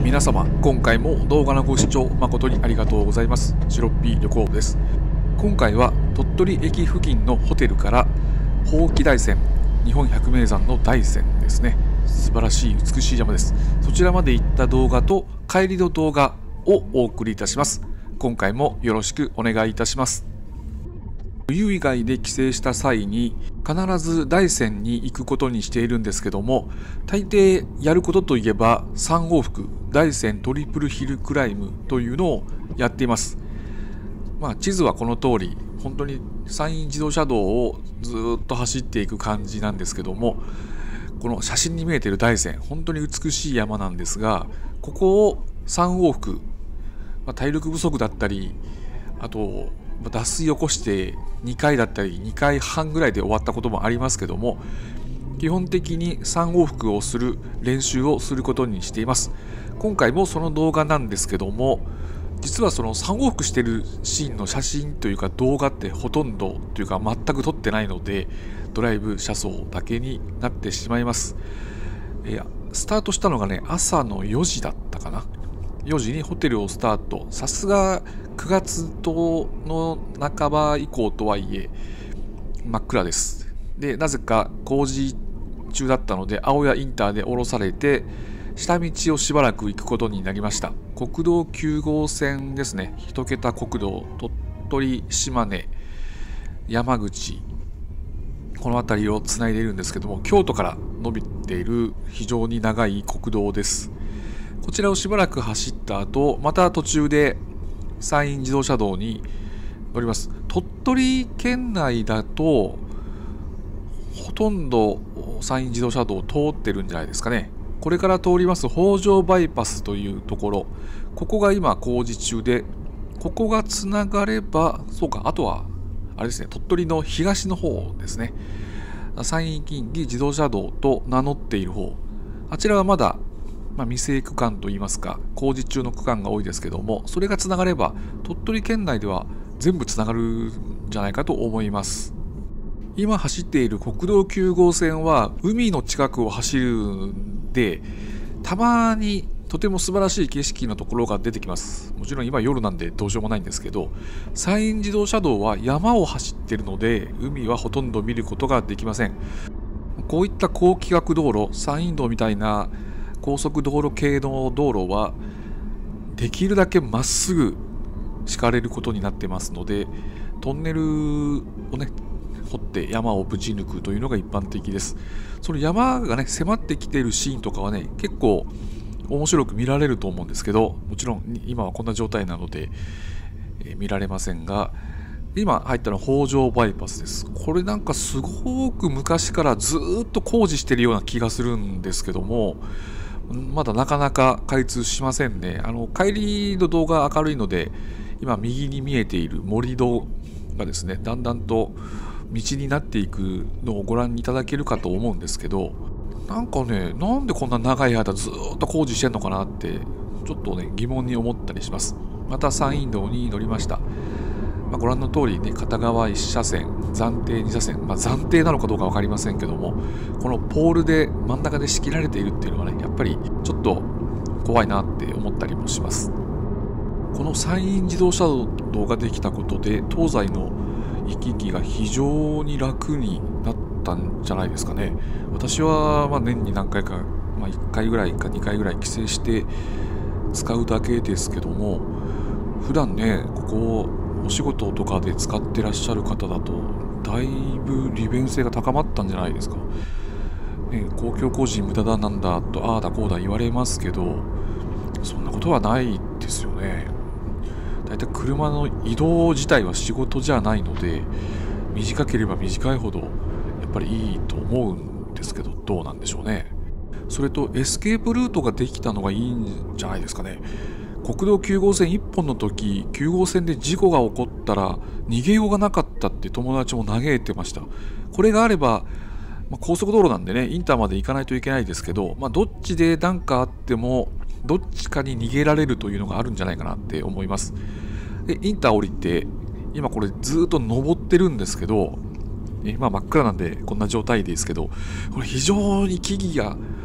皆様、今回も動画のご視聴誠にありがとうございます。シロッピー旅行部です。今回は鳥取駅付近のホテルから伯耆大山、日本百名山の大山ですね。素晴らしい美しい山です。そちらまで行った動画と帰りの動画をお送りいたします。今回もよろしくお願いいたします。冬以外で帰省した際に必ず大山に行くことにしているんですけども、大抵やることといえば3往復大山トリプルヒルクライムというのをやっています。地図はこの通り本当に山陰自動車道をずっと走っていく感じなんですけども、この写真に見えている大山、本当に美しい山なんですが、ここを3往復、体力不足だったり、あと脱水を起こして2回だったり2回半ぐらいで終わったこともありますけども、基本的に3往復をする練習をすることにしています。今回もその動画なんですけども、実はその3往復しているシーンの写真というか動画ってほとんどというか全く撮ってないので、ドライブ車窓だけになってしまいます。スタートしたのがね、朝の4時だったかな。4時にホテルをスタート。さすが9月の半ば以降とはいえ真っ暗です。で、なぜか工事中だったので青谷インターで降ろされて、下道をしばらく行くことになりました。国道9号線ですね。一桁国道、鳥取、島根、山口、この辺りをつないでいるんですけども、京都から伸びている非常に長い国道です。こちらをしばらく走った後、また途中で山陰自動車道に乗ります。鳥取県内だとほとんど山陰自動車道を通ってるんじゃないですかね。これから通ります北条バイパスというところ、ここが今工事中で、ここがつながれば、そうか、あとはあれですね、鳥取の東の方ですね。山陰近畿自動車道と名乗っている方、あちらはまだ未成区間といいますか工事中の区間が多いですけども、それがつながれば鳥取県内では全部つながるんじゃないかと思います。今走っている国道9号線は海の近くを走るんで、たまにとても素晴らしい景色のところが出てきます。もちろん今夜なんでどうしようもないんですけど、山陰自動車道は山を走っているので海はほとんど見ることができません。こういった高規格道路、山陰道みたいな高速道路系の道路はできるだけまっすぐ敷かれることになってますので、トンネルをね掘って山をぶち抜くというのが一般的です。その山がね迫ってきているシーンとかはね結構面白く見られると思うんですけど、もちろん今はこんな状態なので、見られませんが、今入ったのは北条バイパスです。これなんかすごく昔からずっと工事してるような気がするんですけども、まだなかなか開通しませんね。帰りの動画明るいので、今右に見えている盛り土がですね、だんだんと道になっていくのをご覧いただけるかと思うんですけど、なんかね、なんでこんな長い間ずっと工事してんのかなってちょっとね疑問に思ったりします。また山陰道に乗りました。ご覧の通りね、片側1車線、暫定2車線、暫定なのかどうか分かりませんけども、このポールで真ん中で仕切られているっていうのはね、やっぱりちょっと怖いなって思ったりもします。この山陰自動車道ができたことで、東西の行き来が非常に楽になったんじゃないですかね。私は年に何回か、1回ぐらいか2回ぐらい帰省して使うだけですけども、普段ね、ここお仕事とかで使ってらっしゃる方だとだいぶ利便性が高まったんじゃないですか、公共工事無駄だなんだとああだこうだ言われますけど、そんなことはないですよね。だいたい車の移動自体は仕事じゃないので、短ければ短いほどやっぱりいいと思うんですけど、どうなんでしょうね。それとエスケープルートができたのがいいんじゃないですかね。国道9号線1本の時、9号線で事故が起こったら逃げようがなかったって友達も嘆いてました。これがあれば、高速道路なんでね、インターまで行かないといけないですけど、どっちで何かあってもどっちかに逃げられるというのがあるんじゃないかなって思います。で、インター降りて今これずっと登ってるんですけど、真っ暗なんでこんな状態ですけど、これ非常に木々が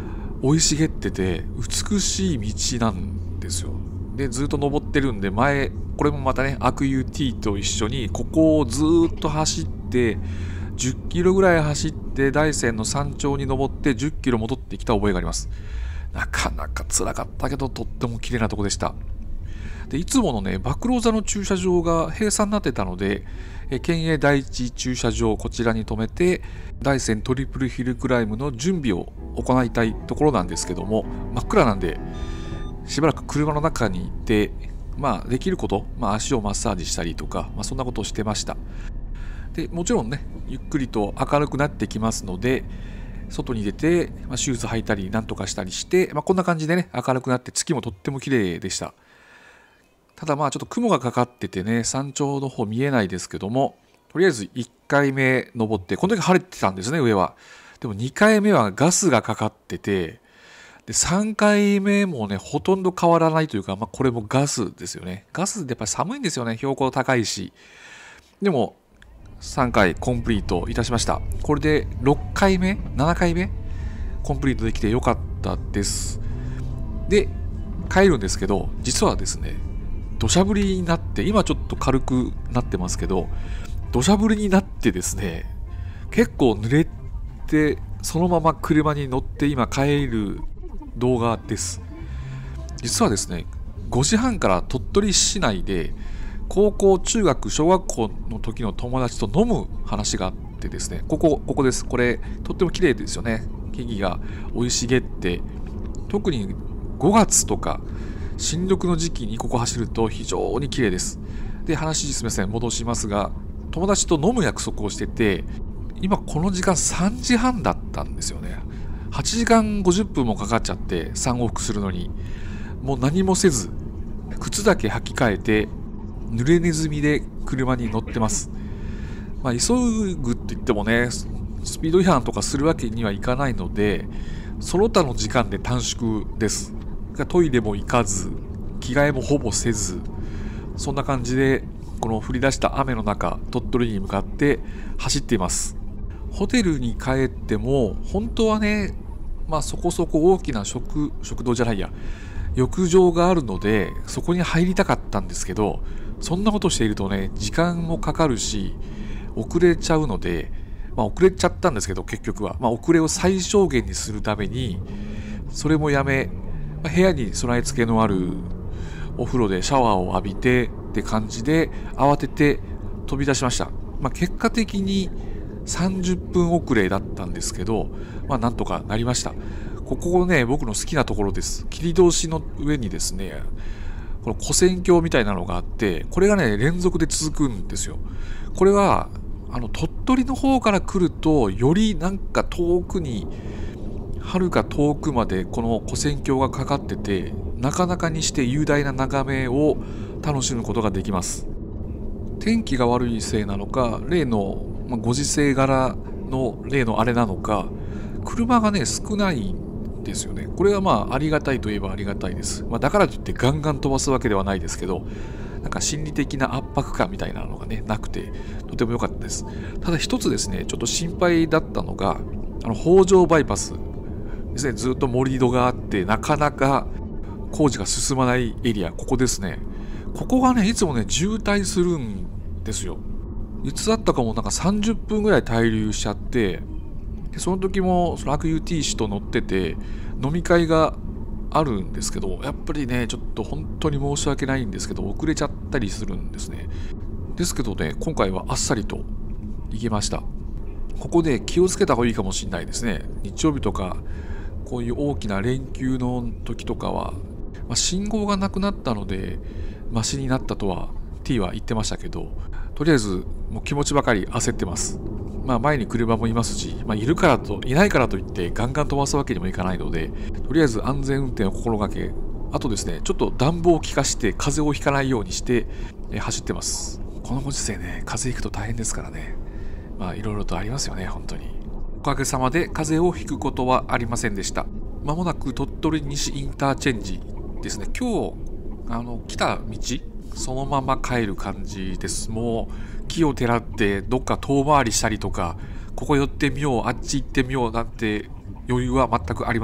生い茂ってて美しい道なんですよ。でずっと登ってるんで、これもまたね、アクユー T と一緒にここをずっと走って10キロぐらい走って大山の山頂に登って10キロ戻ってきた覚えがあります。なかなか辛かったけど、とっても綺麗なとこでした。でいつものね、馬喰座の駐車場が閉鎖になってたので、県営第一駐車場、こちらに停めて大山トリプルヒルクライムの準備を行いたいところなんですけども、真っ暗なんでしばらく車の中にいて、できること、足をマッサージしたりとか、そんなことをしてました。でもちろんね、ゆっくりと明るくなってきますので、外に出て、シューズ履いたりなんとかしたりして、こんな感じでね、明るくなって月もとっても綺麗でした。ただちょっと雲がかかっててね、山頂の方見えないですけども、とりあえず1回目登って、この時晴れてたんですね、上は。でも2回目はガスがかかってて、で3回目もね、ほとんど変わらないというか、これもガスですよね。ガスってやっぱり寒いんですよね、標高高いし。でも3回コンプリートいたしました。これで6回目7回目コンプリートできてよかったです。で帰るんですけど、実はですね、土砂降りになって、今ちょっと軽くなってますけど、土砂降りになってですね、結構濡れて、そのまま車に乗って今帰る動画です。実はですね、5時半から鳥取市内で高校、中学、小学校の時の友達と飲む話があってですね、ここです。これとっても綺麗ですよね。木々が生い茂って、特に5月とか新緑の時期にここ走ると非常に綺麗です。で、話すみません、戻しますが、友達と飲む約束をしてて、今この時間3時半だったんですよね。8時間50分もかかっちゃって、3往復するのにもう何もせず、靴だけ履き替えて濡れネズミで車に乗ってます。急ぐって言ってもね、スピード違反とかするわけにはいかないので、その他の時間で短縮です。トイレも行かず、着替えもほぼせず、そんな感じでこの降り出した雨の中、鳥取に向かって走っています。ホテルに帰っても本当はね、そこそこ大きな食堂じゃないや、浴場があるのでそこに入りたかったんですけど、そんなことしているとね、時間もかかるし遅れちゃうので、遅れちゃったんですけど、結局は、遅れを最小限にするためにそれもやめ、部屋に備え付けのあるお風呂でシャワーを浴びてって感じで慌てて飛び出しました。結果的に30分遅れだったんですけど、なんとかなりました。ここね、僕の好きなところです。切通しの上にですね、この跨線橋みたいなのがあって、これがね、連続で続くんですよ。これは鳥取の方から来ると、よりなんか遠くに、遥か遠くまでこの跨線橋がかかってて、なかなかにして雄大な眺めを楽しむことができます。天気が悪いせいなのか、例のご時世柄の例のあれなのか、車がね少ないんですよね。これはありがたいといえばありがたいです。だからといってガンガン飛ばすわけではないですけど、なんか心理的な圧迫感みたいなのがねなくて、とても良かったです。ただ一つですね、ちょっと心配だったのが北条バイパスですね。ずっと盛り土があってなかなか工事が進まないエリア、ここですね。ここがねいつもね渋滞するんですよ。いつだったかもなんか30分ぐらい滞留しちゃって、でその時もそのアクユー T 氏と乗ってて飲み会があるんですけど、やっぱりねちょっと本当に申し訳ないんですけど遅れちゃったりするんですね。ですけどね、今回はあっさりと行けました。ここで気をつけた方がいいかもしれないですね。日曜日とかこういう大きな連休の時とかは、信号がなくなったのでマシになったとは T は言ってましたけど、とりあえずもう気持ちばかり焦ってます。前に車もいますし、いるからといないからといってガンガン飛ばすわけにもいかないので、とりあえず安全運転を心がけ、あとですね、ちょっと暖房を効かして風邪をひかないようにして走ってます。このご時世ね、風邪ひくと大変ですからね。いろいろとありますよね、本当に。おかげさまで風邪をひくことはありませんでした。まもなく鳥取西インターチェンジですね。今日来た道そのまま帰る感じです。もう木をてらってどっか遠回りしたりとか、ここ寄ってみようあっち行ってみようなんて余裕は全くありません。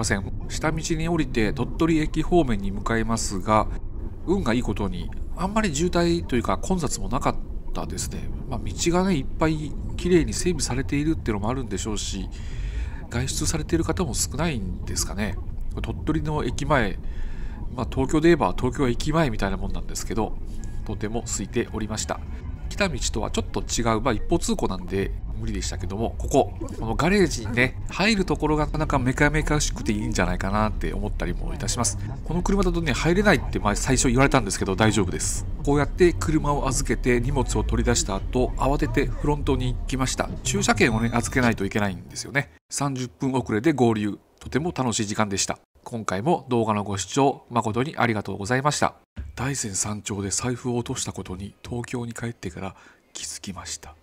下道に降りて鳥取駅方面に向かいますが、運がいいことにあんまり渋滞というか混雑もなかったですね。道がねいっぱい綺麗に整備されているっていうのもあるんでしょうし、外出されている方も少ないんですかね。鳥取の駅前、東京で言えば東京駅前みたいなもんなんですけど、とても空いておりました。来た道とはちょっと違う、一方通行なんで無理でしたけども、このガレージにね入るところがなかなかメカメカしくていいんじゃないかなって思ったりもいたします。この車だとね入れないって最初言われたんですけど、大丈夫です。こうやって車を預けて荷物を取り出した後、慌ててフロントに行きました。駐車券をね預けないといけないんですよね。30分遅れで合流。とても楽しい時間でした。今回も動画のご視聴誠にありがとうございました。大山山頂で財布を落としたことに東京に帰ってから気づきました。